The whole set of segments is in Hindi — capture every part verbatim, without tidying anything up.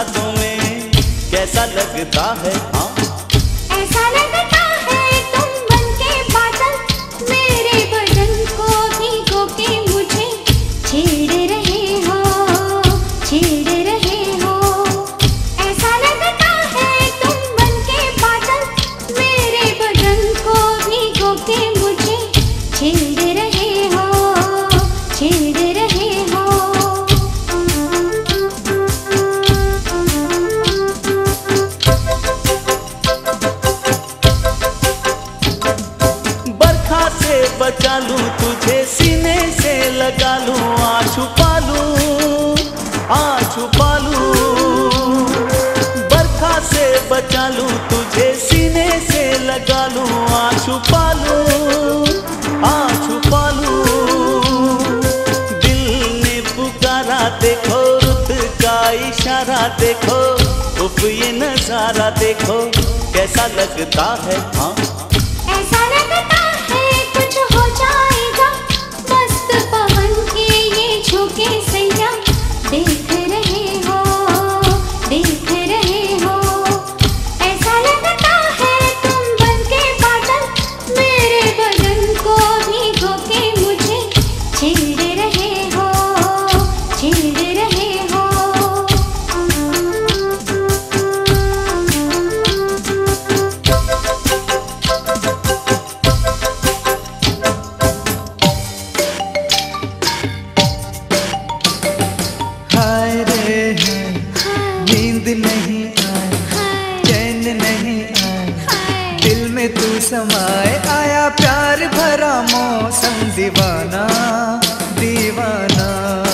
रातों में कैसा लगता है हाँ? ऐसा लगता है तुम बनके बादल मेरे बदन को भिगो के मुझे छेड़ रहे हो, छेड़ रहे हो। ऐसा लगता है तुम बनके बादल मेरे बदन को भिगो के मुझे छेड़ रहे हो, छेड़ रहे हो। बरखा से बचा लूं तुझे सीने से लगा लूं आ छुपा लूं, आ छुपा लूं। बरखा से बचा लूं तुझे सीने से लगा लूं आ छुपा लूं, आ छुपा लूं। दिल ने पुकारा देखो रुत का इशारा देखो, उफ ये नजारा देखो कैसा लगता है हाँ? ऐसा लगता है कुछ हो जाएगा मस्त पवन के ये झोंके सैया देख रहे हो, देख रहे हो। ऐसा लगता है तुम बनके बादल मेरे बदन को भिगो के मुझे छेड़ रहे हो, छेड़ रहे हो। हाय रे हाय, नींद नहीं आए, चैन नहीं आए, दिल में तू समाए आया प्यार भरा मौसम दीवाना, दीवाना।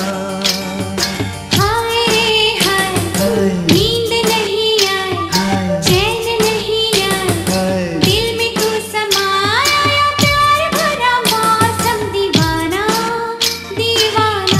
हाय रे हाय, नींद नहीं आए, चैन नहीं आए, दिल में तू समाया प्यार भरा मौसम दीवाना, दीवाना।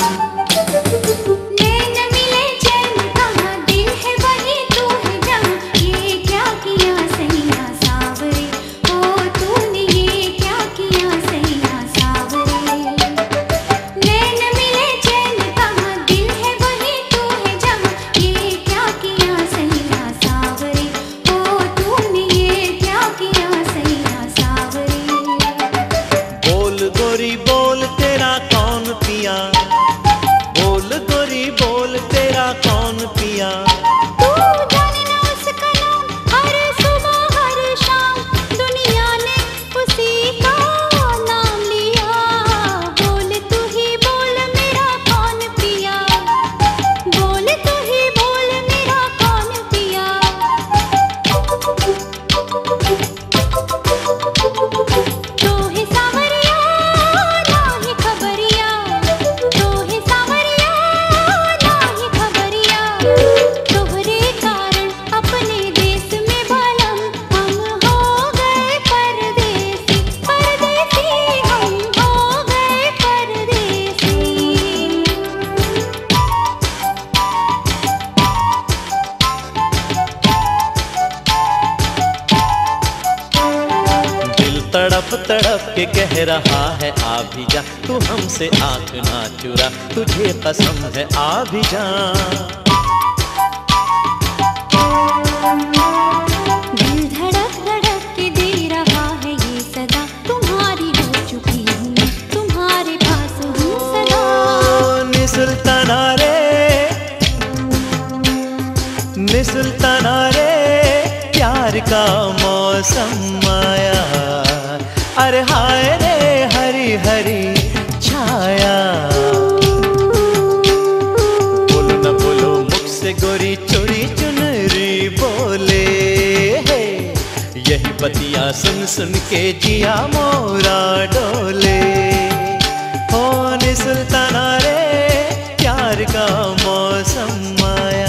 नैन मिले चैन कहाँ दिल है वही तू है जहाँ, ये क्या किया सैया सावरे, ओ तूने ये क्या किया सैया सावरे। नैन मिले चैन कहाँ दिल है वही तू है जहाँ, ये क्या किया सैया सावरे, ओ तूने ये क्या किया सैया सावरे। बोल गोरी बोल तेरा कौन पिया, बोल गोरी बोल तेरा कौन पिया। तू जाने ना उसका नाम, हर सुबह हर शाम दुनिया ने उसी का नाम लिया। बोल तू ही बोल मेरा कौन पिया, बोल तू ही बोल मेरा कौन पिया। तो है सावरिया ना ही खबरिया, तो है सावरिया ना ही खबरिया। तोहरे कारण अपने देश में बालम हम हो गए परदेसी, परदेसी हम हो गए परदेसी। दिल तड़प तड़प के कह रहा है आ भी जा, तू हमसे आंख ना चुरा तुझे कसम है आ भी जा। दिल धड़क धड़क के दे रहा है ये सदा, तुम्हारी हो चुकी हूँ मैं, तुम्हारे पास हूँ सदा। नि सुल्ताना रे, नि सुल्ताना रे, प्यार का मौसम आया, अरे हाय रे हरी हरी छाया। बोलो न बोलो मुख से गोरी चोरी चुनरी बोले, हे यही बतिया सुन सुन के जिया मोरा डोले। हो नि सुल्ताना रे, प्यार का मौसम आया।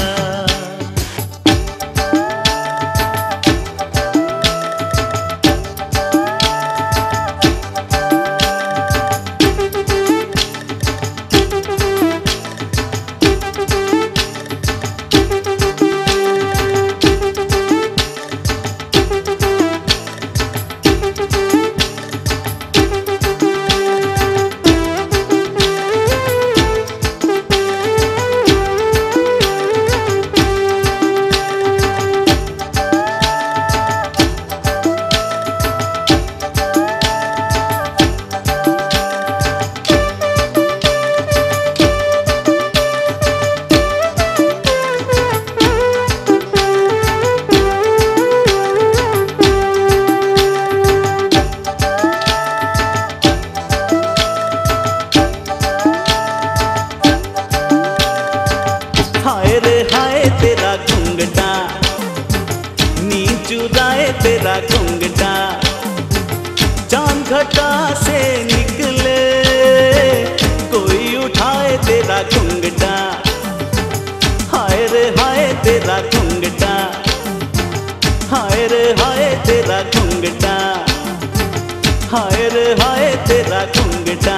मटका से निकले, कोई उठाए तेरा घुंघटा, हाय रे हाय तेरा घुंघटा, हाय रे हाय तेरा घुंघटा, हाय रे हाय तेरा घुंघटा।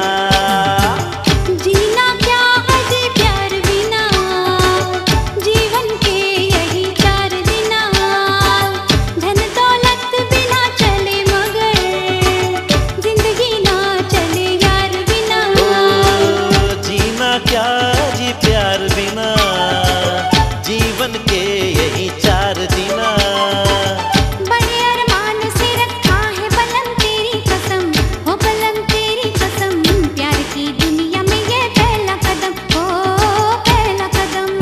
जीना क्या अजी प्यार बिना, जीवन के यही चार दिना, धन दौलत बिना चले मगर जिंदगी ना चले यार बिना। ओ, जीना क्या जी प्यार बिना, जीवन के यही चार दिना। बड़े अरमान से रखा है बलम तेरी कसम, हो बलम तेरी कसम, प्यार की दुनिया में ये पहला कदम, हो पहला कदम।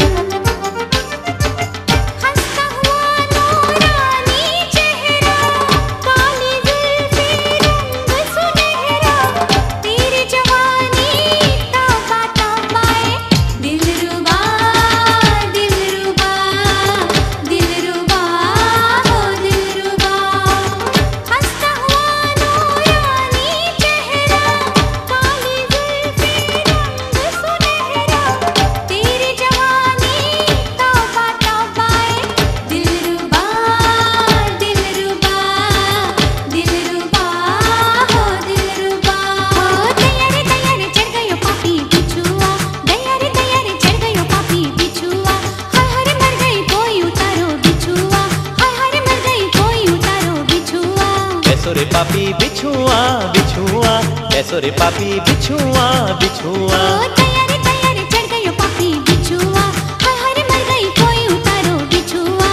हंसता हुआ नूरानी चेहरा, काली जुल्फें रंग सुनहरा, तेरी जवानी तौबा तौबाए, दिलरुबा दिलरुबा दिलरुबा हो दिलरुबा। हंसता हुआ नूरानी चेहरा, काली जुल्फें रंग सुनहरा, तेरी जवानी तौबा तौबाए, दिलरुबा दिलरुबा दिलरुबा हो दिलरुबा। दया रे दया रे चढ़ गयो पापी बिछुआ, दया रे दया रे चढ़ गयो पापी बिछुआ, हाय हाय रे मर गई कोई उतारो बिछुआ, हाय हाय रे मर गई कोई उतारो बिछुआ। कैसो रे पापी बिछुआ बिछुआ, कैसो रे पापी बिछुआ बिछुआ। ओ दया रे दया रे चढ़ गयो पापी बिछुआ, हाय हाय रे मर गई कोई उतारो बिछुआ।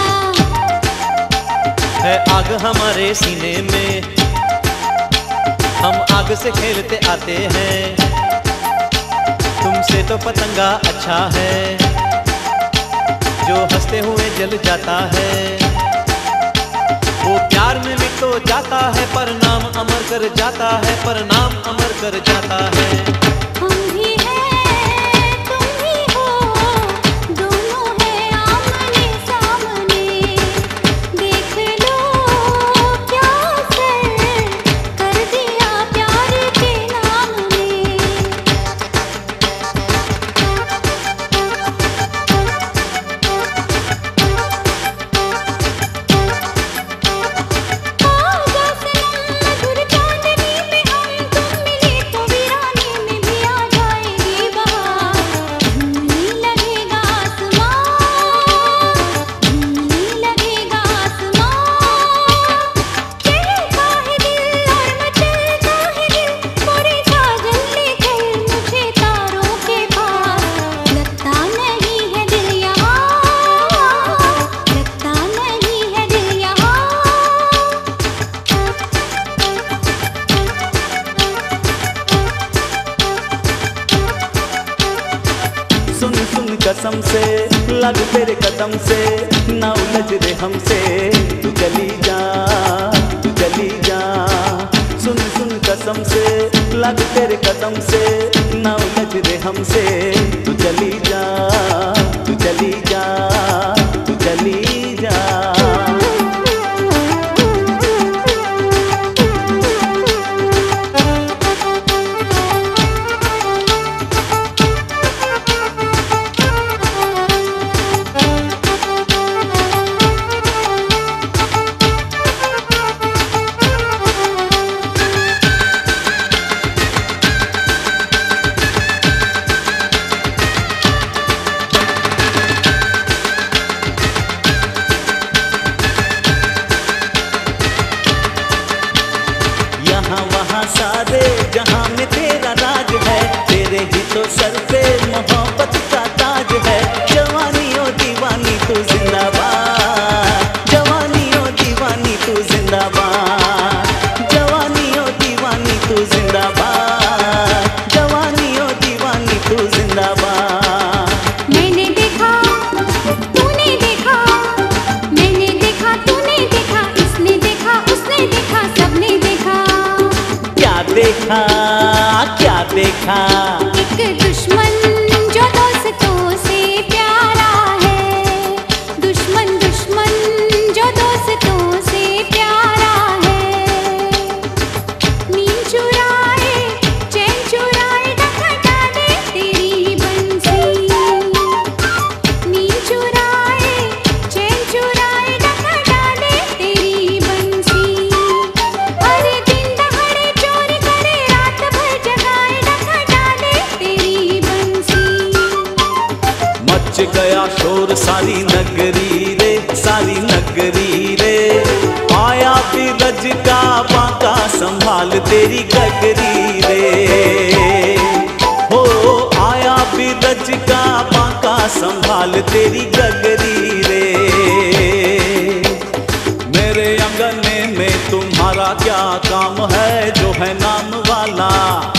है आग हमारे सीने में, हम आग से खेलते आते हैं, तुमसे तो पतंगा अच्छा है, जो हंसते हुए जल जाता है। वो प्यार में भी तो जाता है पर नाम अमर कर जाता है, पर नाम अमर कर जाता है। हम भी हैं तुम भी हो, दोनों हैं आमने सामने, देख लो क्या असर कर दिया प्यार के नाम में। आजा सनम मधुर चांदनी में हम तुम मिले तो वीरानी में भी आ जाएगी बहार, झूमने लगेगा आसमां, झूमने लगेगा आसमां। चहका है दिल और मचलता है दिल, मोरे साजन लेकर मुझे तारों के पार, लगता नहीं है दिल यहाँ, लगता नहीं है दिल यहाँ। सुन सुन कसम से लग तेरे कदम से, ना उलझ रे हमसे, तू चली जा तू चली जा। सुन सुन कसम से लग तेरे कदम से, ना उलझ रे हमसे, तू चली जा तू चली जा तू चली जा। यहाँ वहाँ सारे जहाँ में तेरा राज है, तेरे ही तो सर पे मोहब्बत का ताज है। जवानी ओ दीवानी तू जिंदाबाद, जवानी ओ दीवानी तू जिंदाबाद, जवानी ओ दीवानी तू जिंदाबाद, जवानी ओ दीवानी तू जिंदाबाद। मैंने देखा तूने देखा, मैंने देखा तूने देखा, इसने देखा उसने देखा, सबने देखा। क्या देखा क्या देखा? एक दुश्मन जो दोस्तों से प्यारा है, दुश्मन संभाल तेरी गगरी रे। हो आया बिरज का बांका संभाल तेरी गगरी रे। मेरे अंगने में तुम्हारा क्या काम है जो है नाम वाला,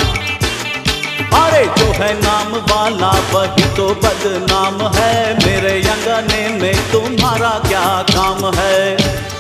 अरे जो है नाम वाला वही तो बदनाम है। मेरे अंगने में तुम्हारा क्या काम है।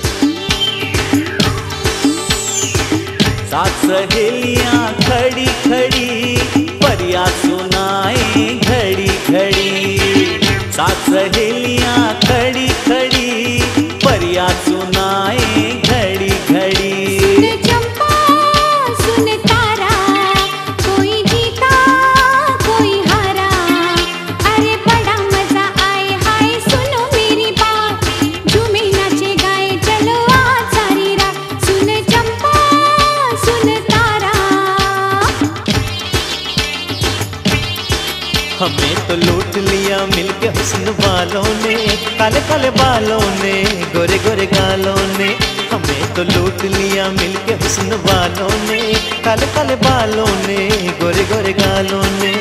सात सहेलियां खड़ी खड़ी फरियाद सुनाए घड़ी घड़ी। सात सहेलियां खड़ी खड़ी फरियाद सुनाए घड़ी घड़ी। सुन चंपा सुन तारा, कोई जीता कोई हारा, अरे बड़ा मजा आए हाय सुनो मेरी बात, झूमे नाचे गाए चलो आज सारी रात। सुन चंपा सुन तारा। हमें तो लूट लिया मिलके हुस्न वालों ने, काले काले बालों ने गोरे गोरे गालों ने। हमें तो लूट लिया मिलके हुस्न वालों ने, काले काले बालों ने गोरे गोरे गालों ने।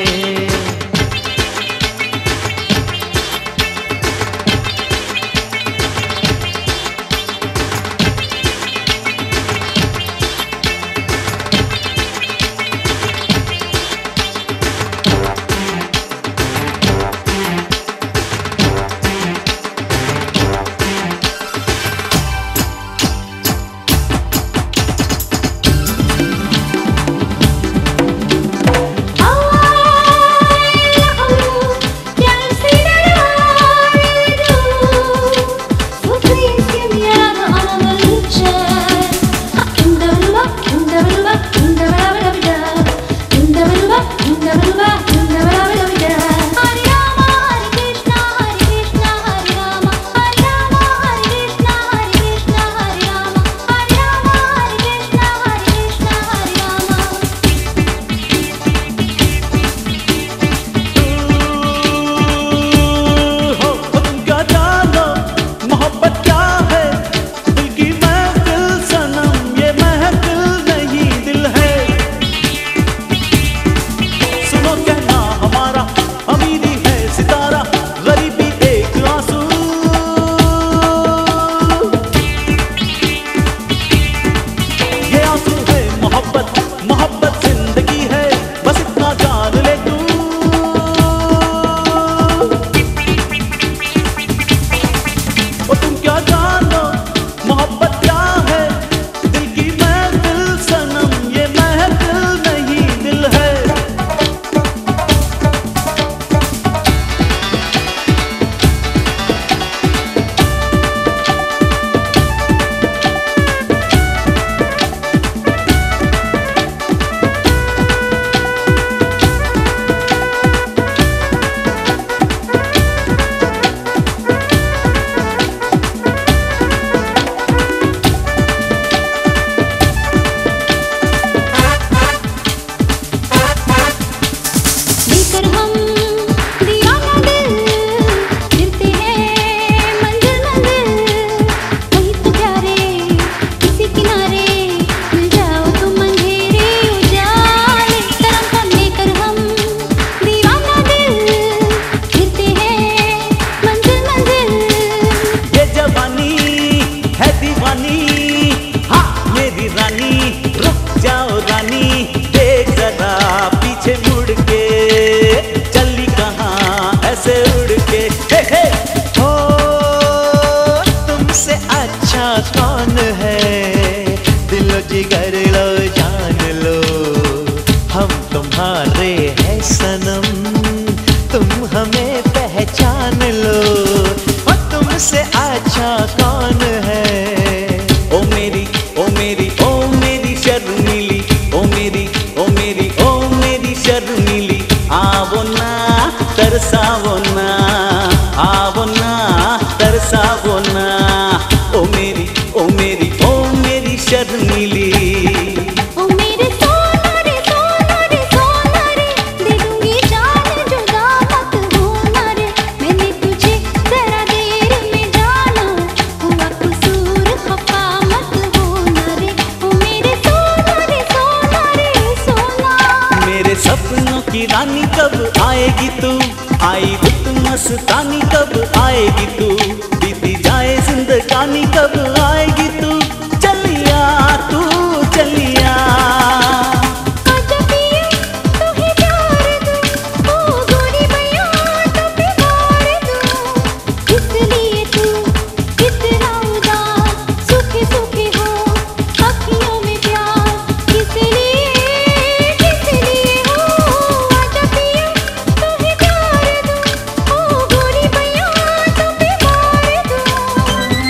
मस्तानी कब आएगी तू, बीती जाए जिंदगानी कब आएगी तू, चलिया तू चलिया। आजा पिया तुहे प्यार दूं, ओ गोरी मैया तुझे मार दूं। इसलिए तू इतना उदास सूखे सूखे हो अखियों में प्यार, किसलिए किसलिए हो। आजा पिया तुहे प्यार दूं, ओ गोरी मैया तुझे मार दूं।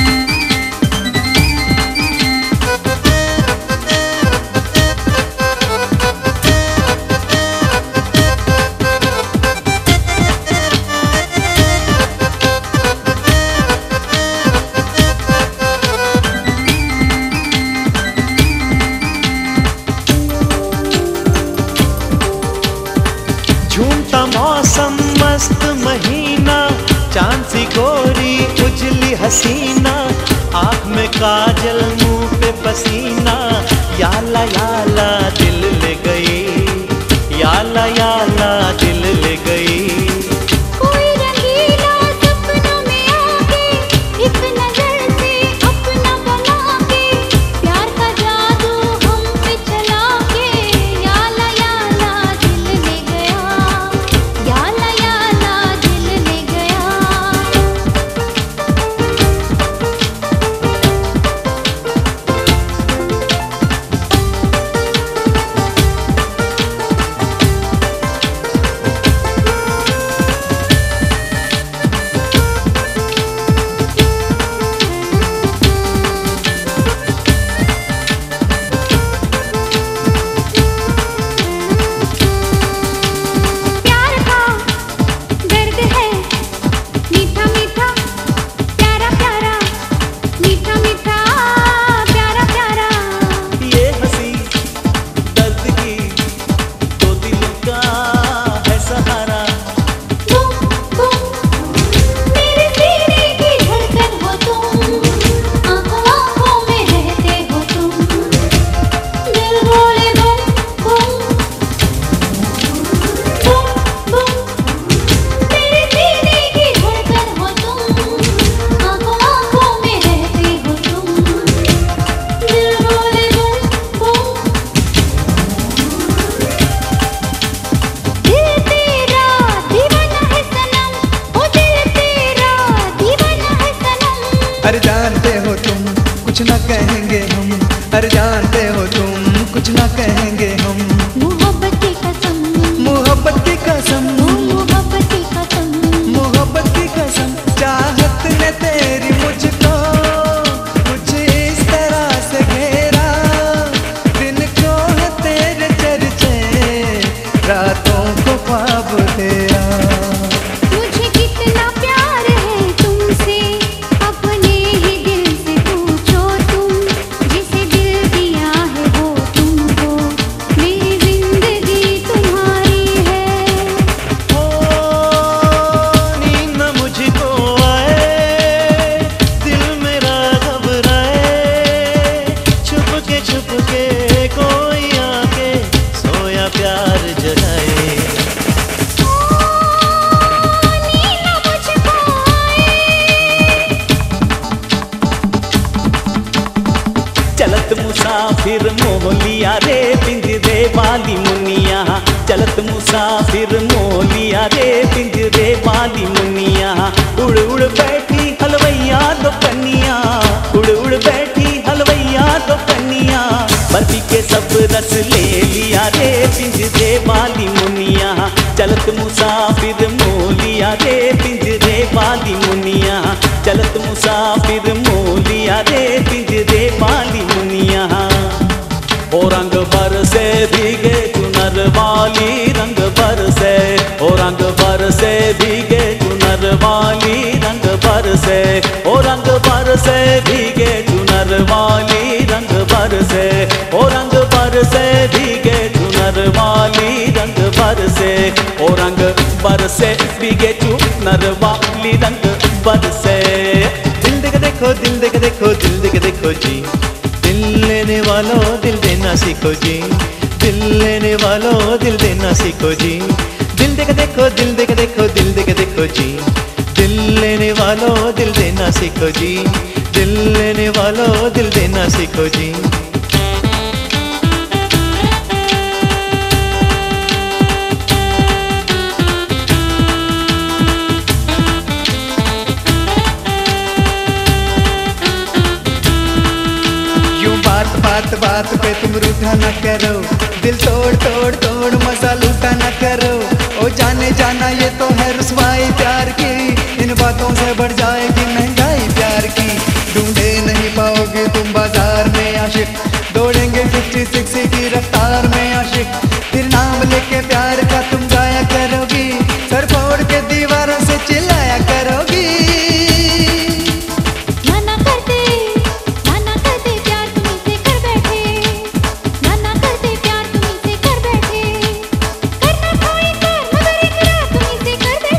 झूमता मौसम मस्त महीना, चांद सी गोरी उजली हसीना, आँख में काजल मुंह पे पसीना, याला याला दिल ले गई, याला याला दिल ले गई। कोई रंगीला सपनों में आके इस नजर से अपना बना के, प्यार का जादू हम पे चला के, याला याला दिल ले गया, याला याला दिल ले गया। प्यार का दर्द है मीठा मीठा प्यारा प्यारा, मीठा मीठा प्यारा प्यारा। ये हंसी दर्द की दो दिलों का है सहारा। तुम तुम मेरे सीने की धड़कन हो तुम, आँखों आँखों में रहते हो तुम, दिल बोले बम बम बम बम। मेरे सीने की धड़कन हो तुम, आँखों आँखों में रहते हो तुम, दिल बोले बम बम। दिल तेरा दीवाना है सनम, ओ दिल तेरा दीवाना है सनम। अरे जानते हो तुम कुछ ना कहेंगे हम, अरे जानते हो तुम कुछ ना कहेंगे हम। मोहब्बत की कसम, मोहब्बत की कसम, ओ मोहब्बत की कसम। मोहब्बत की कसम, चाहत ने तेरी मुझको कुछ इस तरह से घेरा, दिन को है तेरे चर्चे, रातों को ख्वाब तेरा। मुझे कितना प्यार है तुमसे, अपने ही दिल से पूछो तुम, जिसे दिल दिया है वो तुम हो, मेरी जिंदगी तुम्हारी है। ओ नींद न मुझको आए, दिल मेरा घबराए, छुप के छुप के कोई आके सोया प्यार जगाए। नीना मुझको आए, चलत मुसाफिर मोहलिया रे पिंजरे वाली मुनिया, चलत मुसाफिर मोहलिया रे पिंजरे वाली मुनिया, उड़ उड़ बैठी हलवैया दो कन्या, उड़ उड़ बैठी हलवैया दो कन्या, बर्फी के सब रस ले लिया रे पिंजरे वाली मुनिया, चलत मुसाफिर मोहलिया रे पिंजरे वाली मुनिया, चलत मुसाफिर मोहलिया रे पिंजरे वाली मुनिया। ओ रंग बरसे भीगे चुनर वाली, रंग बरसे, ओ रंग बरसे भीगे चुनर वाली, रंग बरसे, ओ रंग बरसे भीगे चुनर वाली, रंग बरसे, ओ रंग बरसे भीगे चुनर वाली, रंग बरसे, ओ रंग बरसे भीगे चुनर वाली, रंग बरसे। दिल देख देखो, दिल देख देखो, दिल देख देखो जी, दिल लेने वालों दिल देना सीखो जी, दिल लेने वालों दिल देना सीखो जी, दिल देख देखो, दिल देख देखो, दिल देख देखो जी। वालों दिल देना सीखो जी, दिल लेने वालों दिल देना सीखो जी। बात बात बात पे तुम रूठा न करो, दिल तोड़ तोड़ तोड़ मजा लूटा न करो। ओ जाने जाना ये तो है रुसवाई प्यार की, इन बातों से बढ़ जाएगी महंगाई प्यार की। ढूंढे नहीं पाओगे तुम बाजार में आशिक, दौड़ेंगे फिफ्टी सिक्सटी की रफ्तार में आशिक। फिर नाम लेके प्यार का तुम गाया करोगी, सर फोड़ के दीवारों से चिल्लाया करोगी। कर बैठे, करना कोई कर मगर इकरार तुम इसे कर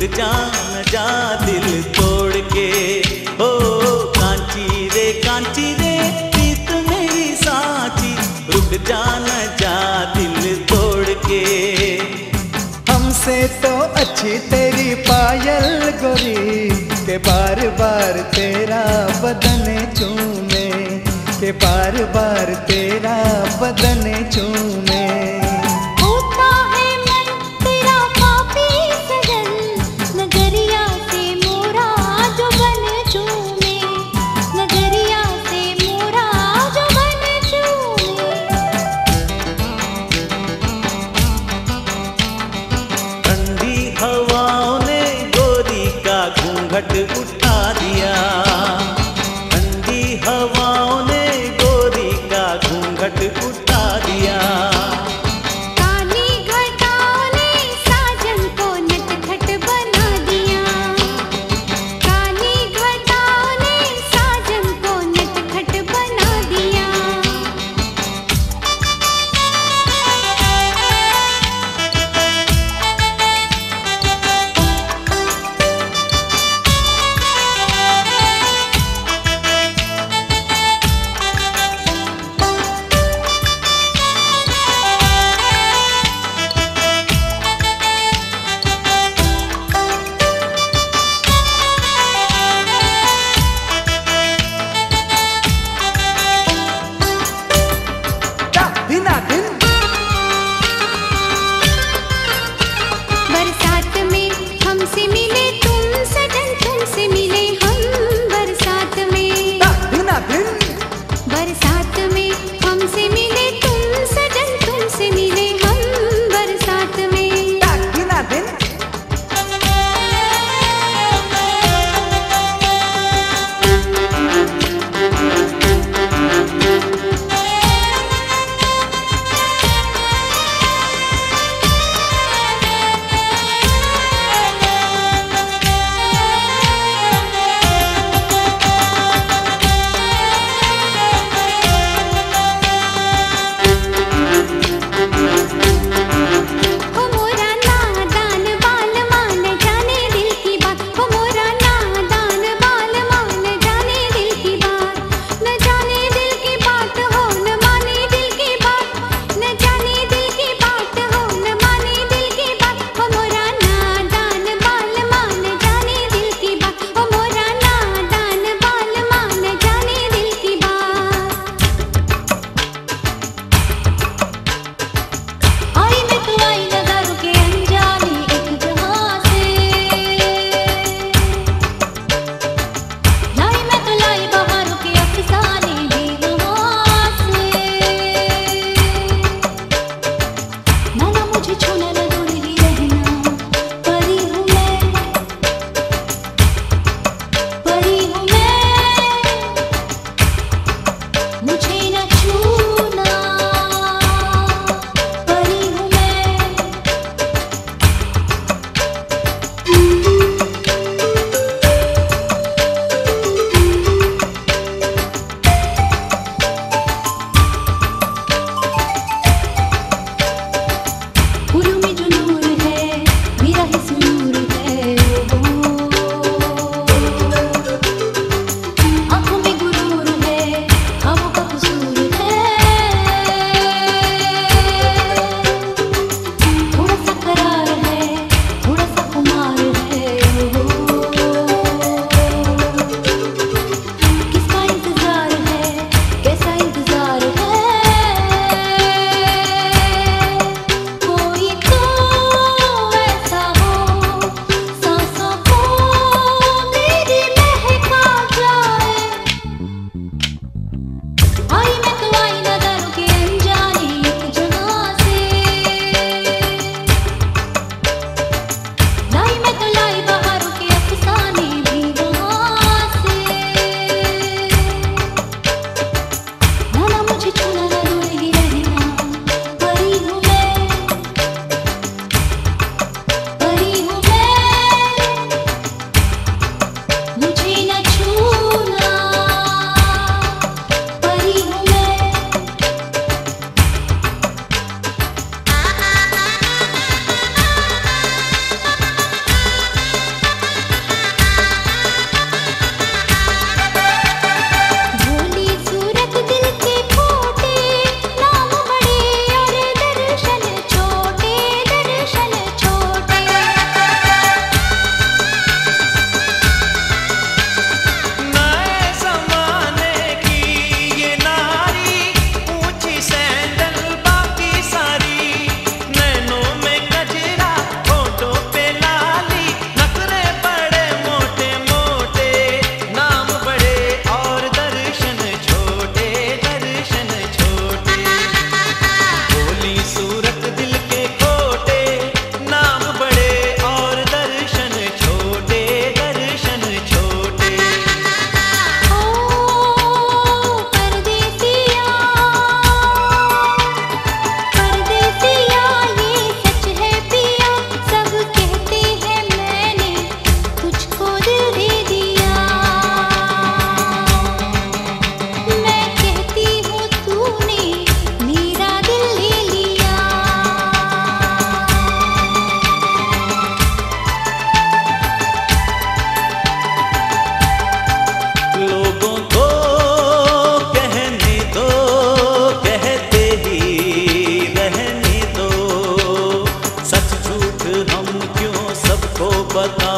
जा न जा दिल तोड़ के। ओ कांची रे कांची रे प्रीत मेरी साची, रुक जा न जा दिल तोड़ के। हमसे तो अच्छी तेरी पायल गोरी, के बार बार तेरा बदन चूमे, के बार बार तेरा बदन चूमे। होता है मन तेरा पापी सजन, नजरिया से मोरा जो बन चूमे, नजरिया से मोरा जो बन चूमे। ठंडी हवाओं ने गोरी का घूंघट उठा दिया, ठंडी हवाओं ने गोरी का घूंघट उठा दिया। काली घटाओं ने साजन को नटखट बना दिया, काली घटाओं ने साजन को नटखट बना दिया। दिना दिन बरसात में हमसे मिले तुम सजन, तुमसे मिले हम बरसात में। दिना दिन बरसात में हमसे मिले तुम सजन, तुमसे मिले हम बरसात में। दिना दिन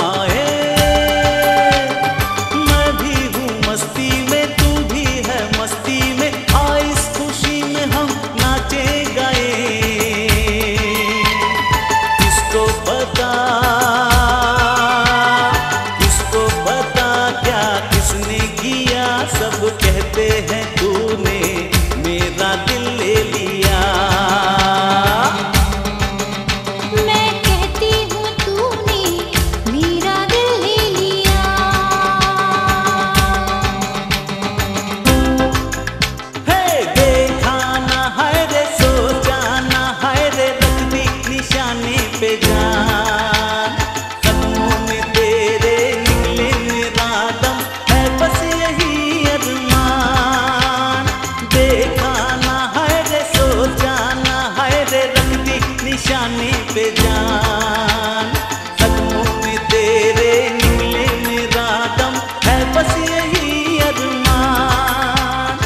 आए। मैं भी हूँ मस्ती में, तू भी है मस्ती में, आ इस खुशी में हम नाचे गाए। किसको पता, किसको पता क्या किसने किया, सब कहते हैं तूने मेरा दिल ले लिया। मैं कहती हूँ तूने मेरा दिल ले लिया। है देखा ना है रे, सोचा ना है रे, रख दी निशाने पे जान। कदमों में तेरे निकले मेरा दम, है बस यही अरमान। देखा ना है रे, सोचा ना है रे, रख दी निशाने पे जान। कदमों में तेरे निकले मेरा दम, है बस यही अरमान।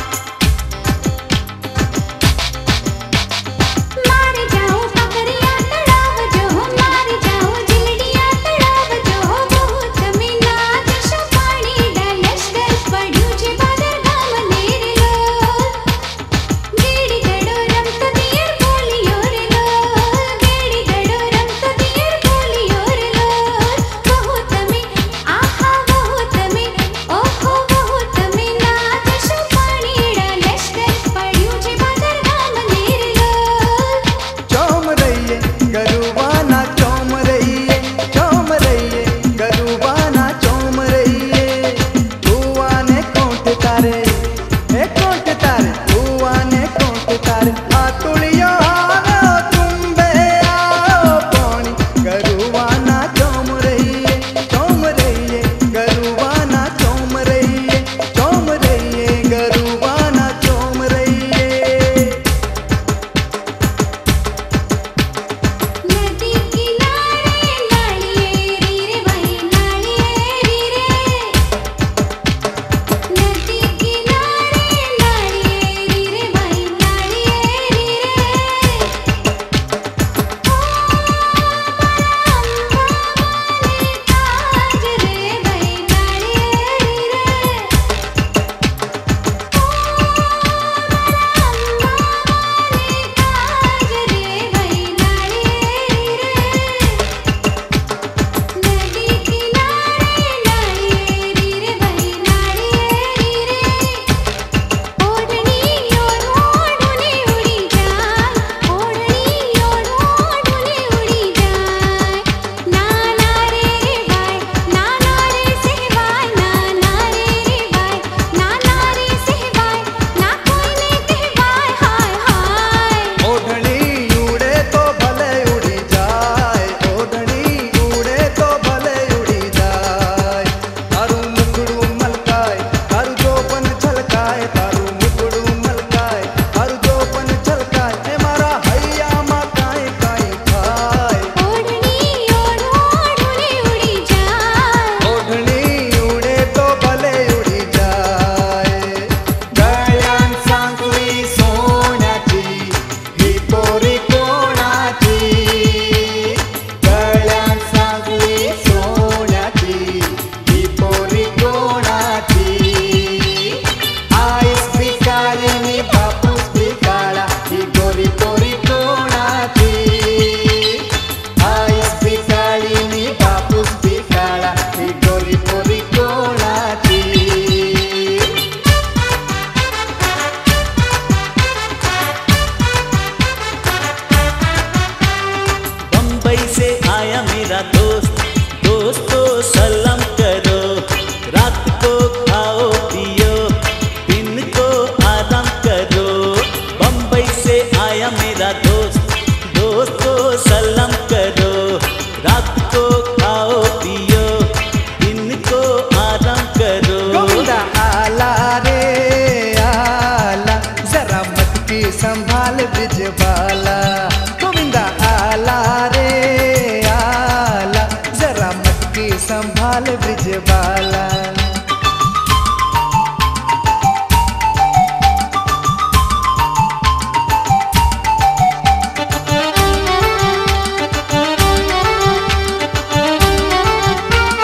मार जाऊं पकड़िया तड़ाव जो, मार जाऊं जिलड़िया तड़ाव जो, बहुत में नाच शपाणी डालश कर पड़ू छे बादर गाम नेर लो। गेड़ी दड़ो रमत दियर बोलियो रे लो, गेड़ी दड़ो रमत दियर बोलियो रे लो। बहुत में आहा बहुत में ओहो बहुत में नाच शपाणी डालश कर पड़ू छे बादर गाम नेर लो। चौम रहिए गरुबाना चौम रहिए, चौम रहिए गरुबाना चौम रहिए। हुआ ने कोट तारे, ए कोट तारे, हुआ ने कोट तारे। आतुड़ियो आओ तुम्बे आओ पानी, गरुबाना चौम रहिए, चौम रहिए गरुबाना चौम रहिए, चौम रहिए गरुबाना चौम रहिए। नदी किनारे नालिये री रे भाई नालिये री रे। नदी किनारे नालिये री रे भाई नालिये री रे। ओ बड़ा अम्बा वाले ताज रे भाई नालिये री रे। ओ बड़ा अम्बा वाले ताज रे भाई नालिये री रे। नदी किनारे नालिये री रे भाई नालिये री रे। ओढ़नी ओढ़ो डोली उड़ी जाए, ओढ़नी ओढ़ो डोली उड़ी जाए। नाना रे रे भाई नाना रे सहवाय, नाना रे रे भाई नाना रे सहवाय, ना कोई ने कहवाय हाय हाय। ओढ़नी उड़े तो भले उड़ी जाए, ओढ़नी उड़े तो भले उड़ी जाए। तारू मुकुड़ू मलकाए, तारू जोपन छलकाए, तारू मुकुड़ू मलकाए, तारू जोपन छलकाए। ए मारा हैया मा काए काए खाए। ओढ़नी ओढ़ो डोली उड़ी जाए। ओढ़नी उड़े तो भले उड़ी जाए। गळ्यान सांगली सोन्याची ही पोरी कोणाची, गळ्यान सांगली सोन्याची ही पोरी कोणाची। आईस भिकारी नी बापूस भिकारा, ही गोरी पोरी कोणाची। आईस भिकारी नी बापूस भिकारा, ही गोरी पोरी कोणाची। बम्बई से आया मेरा दोस्त, दोस्तों सलाम करो। रात को खाओ पियो, दिन को आराम करो। बम्बई से आया मेरा दोस्त, दोस्तों सलाम करो। रात को खाओ पियो, दिन को आराम करो। गोविंदा आला रे आला, जरा मटकी संभाल ब्रिजबाला। गोविंदा आला रे आला, जरा मटकी संभाल ब्रिजबाला। ओ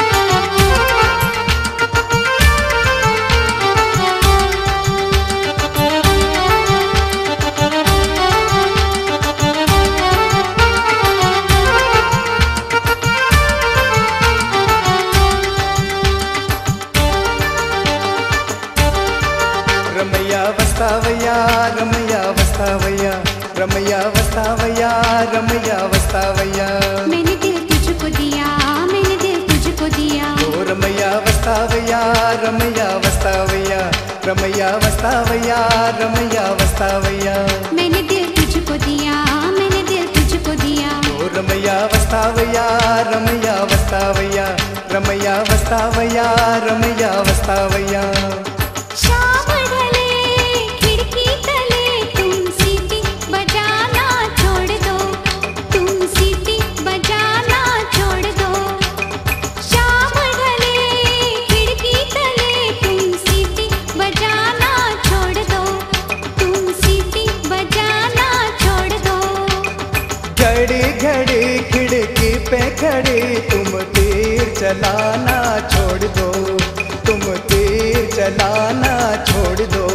रमैया वस्तावैया। मैंने दिल तुझको दिया, मैंने दिल तुझको दिया। ओ रमैया वस्तावैया रमैया वस्तावैया रमैया वस्तावैया रमैया वस्तावैया। मैंने दिल तुझको दिया, मैंने दिल तुझको दिया। ओ रमैया वस्तावैया रमैया वस्तावैया रमैया वस्तावैया रमैया वस्तावैया। शाम ढले खिड़की तले तुम सीटी बजाना छोड़ दो, तुम सीटी बजाना छोड़ दो। शाम ढले खिड़की तले तुम सीटी बजाना छोड़ दो, तुम सीटी बजाना छोड़ दो। घड़ी घड़ी खिड़की पे खड़ी तुम तीर चलाना छोड़ दो, तुम तीर चलाना छोड़ दो।